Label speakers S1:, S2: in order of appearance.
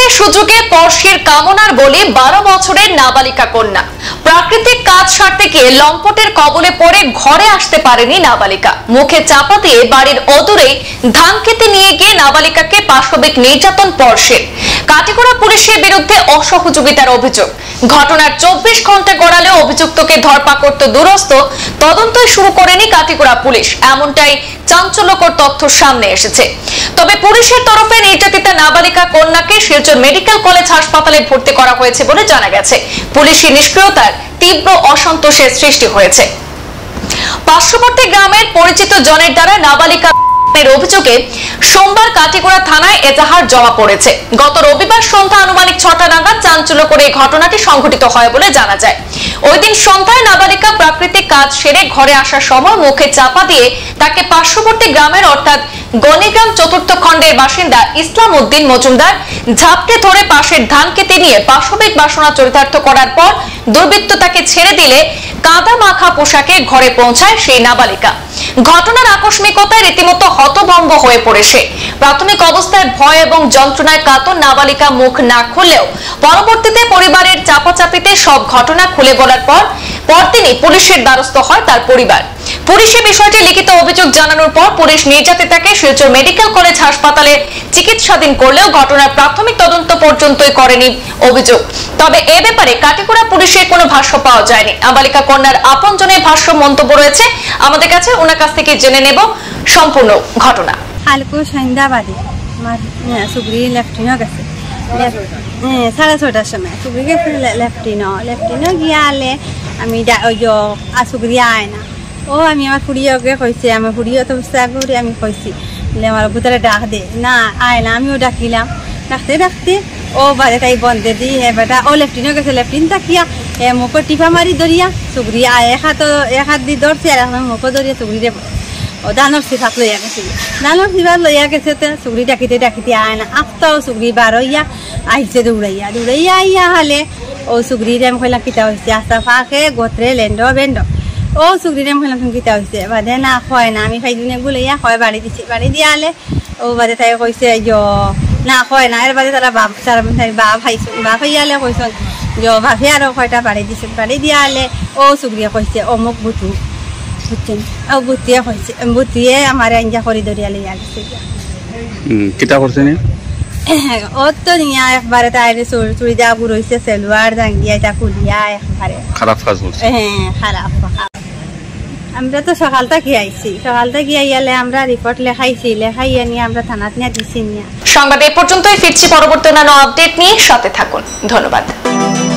S1: সুযোগে পরশীর কামনার বলে 12 বছরের নাবালিকা কন্যা প্রাকৃতিক কাজ সারতে গিয়ে লম্পটের কবলে পড়ে ঘরে আসতে পারেনি নাবালিকা। মুখে চাপা দিয়ে বাড়ির অদূরে ধান খেতে নিয়ে গিয়ে নাবালিকাকে পাশবিক নির্যাতন পরশীর। কাটিগড়া পুলিশের বিরুদ্ধে অসহযোগিতার অভিযোগ। ঘটনার 24 ঘন্টা গড়ালেও অভিযুক্তকে ধরপাকড় তো দুরস্ত, তদন্তই শুরু করেনি কাটিগড়া পুলিশ, এমনটাই চাঞ্চল্যকর তথ্য সামনে এসেছে। তবে পুলিশের তরফে নির্যাতিতা নাবালিকা কন্যাকে শিলচর মেডিকেল কলেজ হাসপাতালে ভর্তি করা হয়েছে বলে জানা গেছে। পুলিশি নিষ্ক্রিয়তার তীব্র অসন্তোষের সৃষ্টি হয়েছে। পার্শ্ববর্তী গ্রামের পরিচিত জনের দ্বারা নাবালিকা অভিযোগে সোমবার কাটিগড়া থানায় এজাহার জমা পড়েছে। গত রবিবার সন্ধ্যা আনুমানিক 6টা নাগাদ চাঞ্চল্যকর এই ঘটনাটি সংঘটিত হয় বলে জানা যায়। ওই দিন সন্ধ্যায় নাবালিকা প্রাকৃতিক কাজ সেরে ঘরে আসার সময় মুখে চাপা দিয়ে তাকে পার্শ্ববর্তী গ্রামের অর্থাৎ গণিগ্রাম 4র্থ খণ্ডের বাসিন্দা ইসলাম উদ্দিন মজুমদার ঝাপটে ধরে পাশের ধান খেতে নিয়ে পাশবিক বাসনা চরিতার্থ করার পর দুর্বৃত্ত তাকে ছেড়ে দিলে কাদা মাখা পোশাকে ঘরে পৌঁছায় সেই নাবালিকা। ঘটনার আকস্মিকতায় রীতিমতো হতভম্ব হয়ে পড়ে সে। প্রাথমিক অবস্থায় ভয় এবং যন্ত্রণায় কাতর নাবালিকা মুখ না খুললেও পরবর্তীতে পরিবারের চাপাচাপিতে সব ঘটনা খুলে বলার পরদিনই পুলিশের দ্বারস্থ হয় তার পরিবার। পুলিশে বিষয়টি লিখিত অভিযোগ জানানোর পর পুলিশ নির্যাতিতাকে শিলচর মেডিকেল কলেজ হাসপাতালে চিকিৎসাধীন করলেও ঘটনার প্রাথমিক তদন্ত পর্যন্তই করেনি অভিযোগ। তবে এ ব্যাপারে কাটিগড়া পুলিশের কোনো ভাষ্য পাওয়া যায়নি। নাবালিকা কন্যার আপনজনের ভাষ্য মন্তব্য রয়েছে আমাদের কাছে, ওনার কাছ থেকে জেনে নেব সম্পূর্ণ ঘটনা।
S2: কালকে সন্ধ্যাবাদে আমার সুগ্রি লেফটিনও গেছে 6:30টার সময় সুগ্রি গেছে লেফটিনও গিয়া আলে আমি সুগ্রি আয় না ও আমি আমার ফুড়িওকে কইছি, আমার ফুড়িও তো করি আমি কইছি আমার ভিতরে ডাক দে না আয় না, আমিও ডাকিলাম। ডাকতে ডাকতে ও বাজে তাই বন্ধে দি বেটা ও লেফটিনও গেছে লেফটিন তাকিয়া মুখে টিপা মারি ধরিয়া সুগ্রি আয় এক হাত দি ধরছে আর এখন মুখে ধরিয়া সুগ্রিরে ও দানোর সিফাত লইয়া গেছে। দানোর সিফাত লইয়া গেছে তো সুগ্রি ডাকিতে ডাকিতে আয় না আফতাও সুগ্রি বার হইয়া আইসে দৌড়াইয়া আইয়া হালে ও সুগ্রিরে আমি কইলাম কিতা হয়েছে আস্তা ফাঁকে গোত্রে লেন্ড বেন্ড ও সুগ্রিরে আমি কইলাম তুমি কিতা হয়েছে বাদে না হয় না আমি খাইদিনে গুলাইয়া হয় বাড়ি দিছি, বাড়ি দিয়ে আলে ও বাদে তাই কইছে না হয় না এর বাদে তারা বাপ ভাইয়ালে কইসন ভাবি আরো কয়টা বাড়ি দিছে, বাড়ি দিয়ে আলে ও সুগ্রিয়া কইছে অমুক বুতু বুঝছেন ও বুতিয়ে কইছে বুতিয়ে আমার আঞ্জা করে ধরিয়া লইয়া গেছে।
S3: কিতা করছে নি
S2: ও তো নিয়া একবারে তাইরে চুড়ি যা বুড়ইছে সেলুয়ার জাঙ্গিয়া এটা কুলিয়া একবারে
S3: খারাপ কাজ করছে।
S2: হ্যাঁ খারাপ। আমরা তো সকালটা কি আইছি, সকালটা গিয়ে আইয়ালে আমরা রিপোর্ট লেখাইছি, লেখাইয়া নিয়ে আমরা থানাত নিয়ে দিছি।
S1: সংবাদ এই পর্যন্তই, ফিরছি পরবর্তী অন্যান্য আপডেট নিয়ে, সাথে থাকুন। ধন্যবাদ।